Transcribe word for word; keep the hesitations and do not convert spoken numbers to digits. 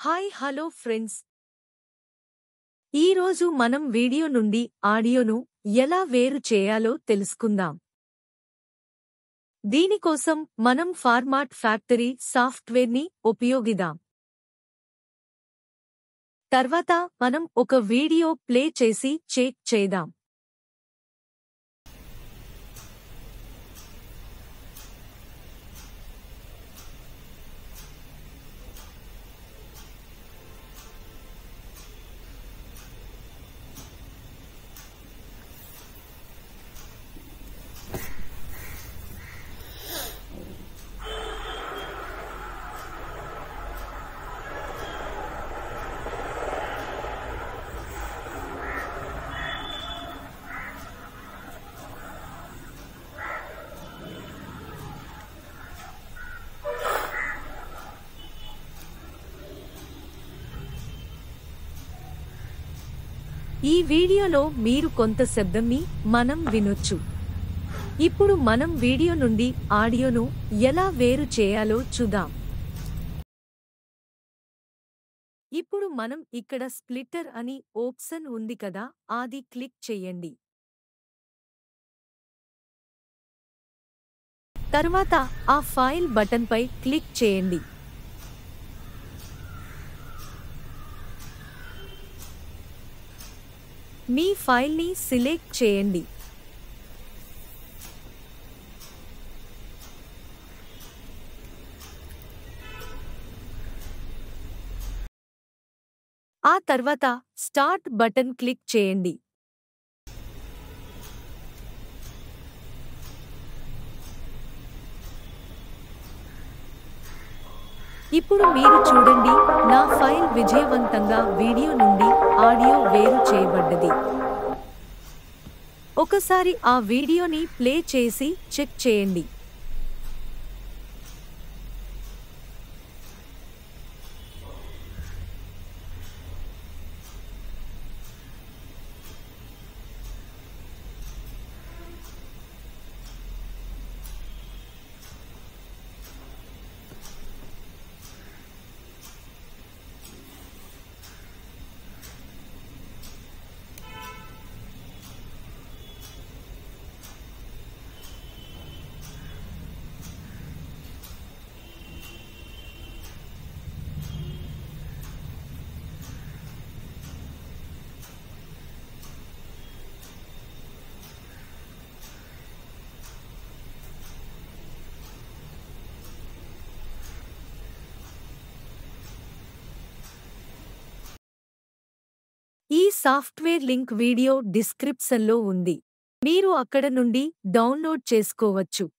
Hi hello friends, ఈరోజు మనం video నుండి ఆడియోను ఎలా వేరు చేయాలో తెలుసుకుందాం. దీనికోసం మనం ఫార్మాట్ ఫ్యాక్టరీ సాఫ్ట్వేర్ని ఉపయోగిద్దాం. తర్వాత మనం ఒక వీడియో ప్లే చేసి చెక్ చేద్దాం. ఈ వీడియోలో మీరు కొంత శబ్దంని మనం వినొచ్చు. ఇప్పుడు మనం వీడియో నుండి ఆడియోను ఎలా వేరు చేయాలో చూద్దాం. ఇప్పుడు మనం ఇక్కడ స్ప్లిట్టర్ అని ఆప్షన్ ఉంది కదా, అది క్లిక్ చేయండి. తర్వాత ఆ ఫైల్ బటన్పై క్లిక్ చేయండి. మీ ఫైల్ని సెలెక్ట్ చేయండి. ఆ తర్వాత స్టార్ట్ బటన్ క్లిక్ చేయండి. ఇప్పుడు మీరు చూడండి, నా ఫైల్ విజయవంతంగా వీడియో నుండి ఆడియో వేరు చేయబడ్డది. ఒకసారి ఆ వీడియోని ప్లే చేసి చెక్ చేయండి. ఈ సాఫ్ట్వేర్ లింక్ వీడియో డిస్క్రిప్షన్లో ఉంది. మీరు అక్కడ నుండి డౌన్లోడ్ చేసుకోవచ్చు.